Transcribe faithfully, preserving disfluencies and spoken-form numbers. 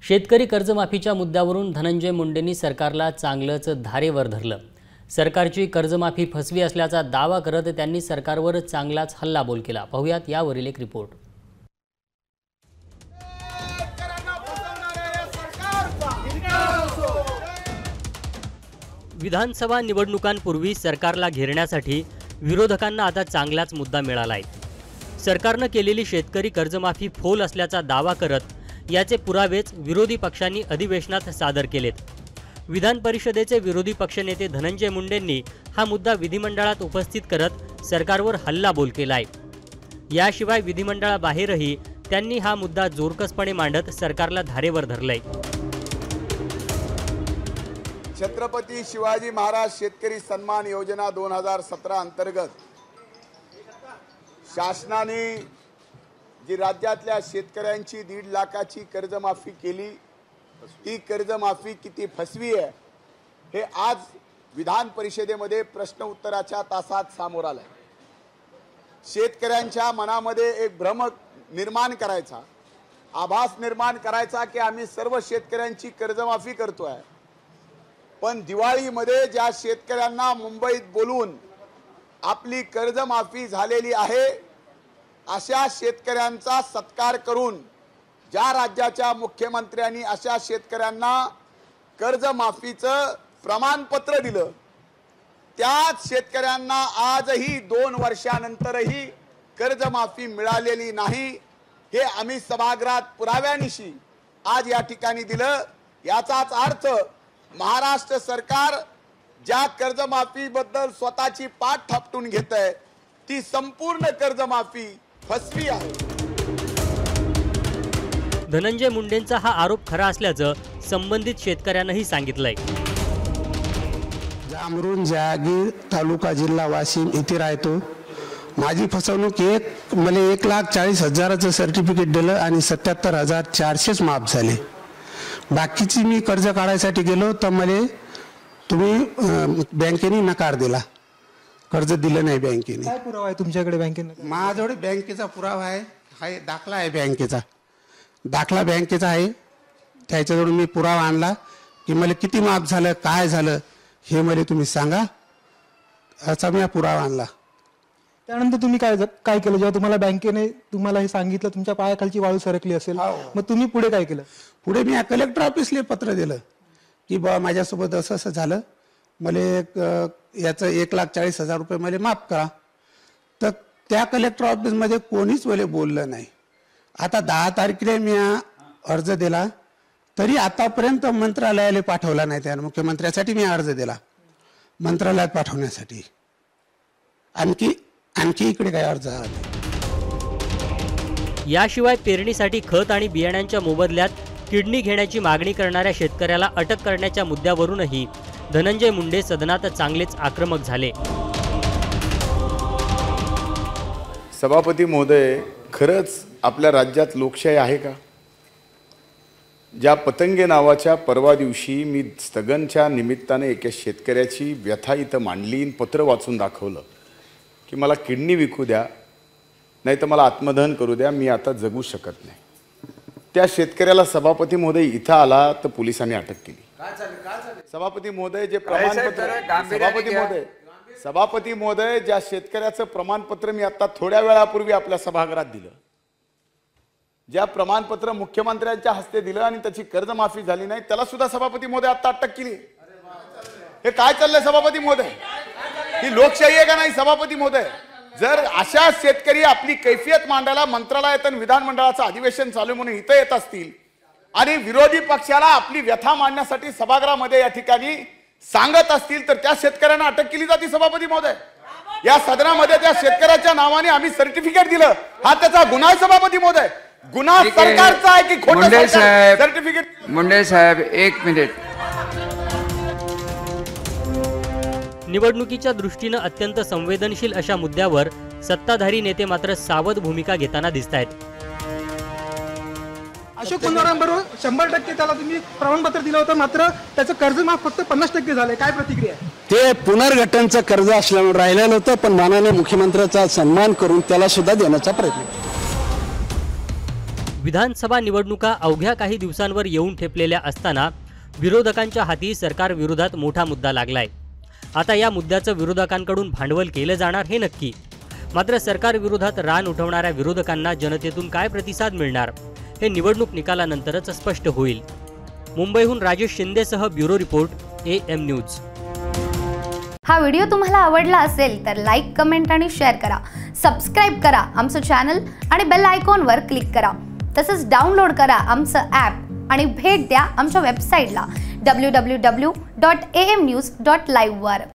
शेतकरी कर्जमाफीच्या मुद्द्यावरून धनंजय मुंडेंनी सरकारला चांगलंच धारेवर धरलं। सरकारची कर्जमाफी फसवी असल्याचा दावा करत त्यांनी सरकारवर चांगलाच हल्लाबोल केला। पाहूयात यावरील एक रिपोर्ट। विधानसभा निवडणुकांपूर्वी सरकारला घेरण्यासाठी विरोधकांना आता चांगलाच मुद्दा मिळालाय। सरकारने केलेली शेतकरी कर्जमाफी फोल असल्याचा दावा करत याचे पुरावेच विरोधी पक्षांनी अधिवेशनात सादर केलेत। विधान परिषदेचे विरोधी पक्षनेते धनंजय मुंडेंनी हा मुद्दा विधिमंडळात उपस्थित करत सरकारवर हल्लाबोल केलाय। याशिवाय विधिमंडळाबाहेरही त्यांनी हा मुद्दा जोरकसपणे मांडत सरकारला धारेवर धरलंय। छत्रपती शिवाजी महाराज शेतकरी सन्मान योजना दोन हजार सतरा अंतर्गत शासनाने जी राज्यातल्या शेतकऱ्यांची दीड लाखाची कर्जमाफी केली, ती कर्जमाफी किती फसवी आहे हे आज विधान परिषदेमध्ये प्रश्न उत्तराच्या तासात समोर आलंय। शेतकऱ्यांच्या मनामध्ये एक भ्रम निर्माण करायचा, आभास निर्माण करायचा की आम्ही सर्व शेतकऱ्यांची कर्जमाफी करतोय, पण दिवाळीमध्ये ज्या शेतकऱ्यांना मुंबईत बोलून आपली कर्जमाफी झालेली आहे अशा शेतकऱ्यांचा सत्कार करून ज्या राज्याच्या मुख्यमंत्र्यांनी अशा शेतकऱ्यांना कर्जमाफीचं प्रमाणपत्र दिलं, त्याच शेतकऱ्यांना आजही दोन वर्षानंतरही कर्जमाफी मिळालेली नाही हे आम्ही सभागृहात पुराव्यानिशी आज या ठिकाणी दिलं। याचाच अर्थ महाराष्ट्र सरकार ज्या कर्जमाफीबद्दल स्वतःची पाठ थापटून घेत आहे ती संपूर्ण कर्जमाफी फसवी आहे। धनंजय मुंडेंचा हा आरोप खरा असल्याचं संबंधित शेतकऱ्यांनाही सांगितलंय। जामरुण जहागीर तालुका जिल्हा वाशिम इथे राहतो। माझी फसवणूक एक मला एक लाख चाळीस हजाराचं सर्टिफिकेट दिलं आणि सत्याहत्तर हजार चारशेच माफ झाले। बाकीची मी कर्ज काढायसाठी गेलो तर मला तुम्ही बँकेने नकार दिला, कर्ज दिलं नाही बँकेने। काय पुरावा आहे तुमच्याकडे बँकेने? माझ्याकडे बँकेचा पुरावा आहे, आहे दाखला आहे बँकेचा, दाखला बँकेचा आहे। त्याच्याजवळ मी पुरावा आणला की मला किती माफ झालं, काय झालं हे मला तुम्ही सांगा, असा मी पुरावा आणला। त्यानंतर तुम्ही काय काय केलं जेव्हा तुम्हाला बँकेने तुम्हाला हे सांगितलं, तुमच्या पायाखालची वाळू सरकली असेल, मग तुम्ही पुढे काय केलं? पुढे मी कलेक्टर ऑफिसला पत्र दिलं की बा माझ्यासोबत असं असं झालं, मला एक याचं एक लाख चाळीस हजार रुपये मला माफ करा। तर त्या कलेक्टर ऑफिसमध्ये कोणीच मला बोललं नाही। आता दहा तारखेला मी अर्ज दिला तरी आतापर्यंत मंत्रालयाला पाठवला नाही। त्या मुख्यमंत्र्यासाठी मी अर्ज दिला मंत्रालयात पाठवण्यासाठी, आणखी आणखी इकडे काय अर्ज आले। याशिवाय पेरणीसाठी खत आणि बियाण्यांच्या मोबदल्यात किडनी घेण्याची मागणी करणाऱ्या शेतकऱ्याला अटक करण्याच्या मुद्द्यावरूनही धनंजय मुंडे सदनात चांगलेच आक्रमक झाले। सभापती महोदय, खरंच आपल्या राज्यात लोकशाही आहे का? ज्या पतंगे नावाच्या परवा दिवशी मी स्थगनच्या निमित्ताने एका शेतकऱ्याची व्यथा इथं मांडली, पत्र वाचून दाखवलं की मला किडनी विकू द्या, नाही तर मला आत्मदहन करू द्या, मी आता जगू शकत नाही। त्या शेतकऱ्याला सभापती महोदय इथं आला तर पोलिसांनी अटक केली। सभापती महोदय, जे प्रमाणपत्र सभापती महोदय सभापती महोदय ज्या शेतकऱ्याचं प्रमाणपत्र मी आता थोड्या वेळापूर्वी आपल्या सभागृहात दिलं, ज्या प्रमाणपत्र मुख्यमंत्र्यांच्या हस्ते दिलं आणि त्याची कर्जमाफी झाली नाही, त्याला सुद्धा सभापती महोदय आता अटक केली। हे काय चाललंय सभापती महोदय? ही लोकशाही आहे का नाही सभापती महोदय? जर अशा शेतकरी आपली कैफियत मांडायला मंत्रालयात आणि विधानमंडळाचं अधिवेशन चालू म्हणून इथं येत असतील आणि विरोधी पक्षाला आपली व्यथा मांडण्यासाठी सभागृहामध्ये या ठिकाणी सांगत असतील तर त्या शेतकऱ्यांना अटक केली जाते सभापती महोदय। या सदनामध्ये त्या शेतकऱ्याच्या नावाने आम्ही सर्टिफिकेट दिलं, हा त्याचा गुन्हा आहे सभापती महोदय। गुन्हा सरकारचा आहे की खोटं सर्टिफिकेट? मुंडे साहेब एक मिनिट। निवडणुकीच्या दृष्टीने अत्यंत संवेदनशील अशा मुद्द्यावर सत्ताधारी नेते मात्र सावध भूमिका घेताना दिसतायत। अशोक कुंजारांबरोबर शंभर टक्के त्याला तुम्ही प्रमाणपत्र दिलं होतं, मात्र त्याचं कर्ज माफ फक्त पन्नास टक्के झाले, काय प्रतिक्रिया? ते पुनर्गठनचं कर्ज असल्यामुळे राहिलेलं होतं, पण माननीय मुख्यमंत्र्याचा सन्मान करून त्याला सुद्धा देण्याचा प्रयत्न। विधानसभा निवडणुका अवघ्या काही दिवसांवर येऊन ठेपलेल्या असताना विरोधकांच्या हाती सरकार विरोधात मोठा मुद्दा लागलाय. आता या मुद्द्याचं विरोधकांकडून भांडवल केलं जाणार हे नक्की. मात्र सरकार विरोधात रान उठवणाऱ्या विरोधकांना जनतेतून काय प्रतिसाद मिळणार हे निवडणूक निकालानंतरच स्पष्ट होईल. मुंबईहून राजेश शिंदेसह bureau report, A M news. हा व्हिडिओ तुम्हाला आवडला असेल तर लाईक, कमेंट आणि शेअर करा. सबस्क्राईब करा आमचं चॅनल आणि बेल आयकॉनवर क्लिक करा. तसंच डाउनलोड करा आमचं ॲप आणि भेट द्या आमच्या वेबसाईटला W W W dot A M news dot live वर.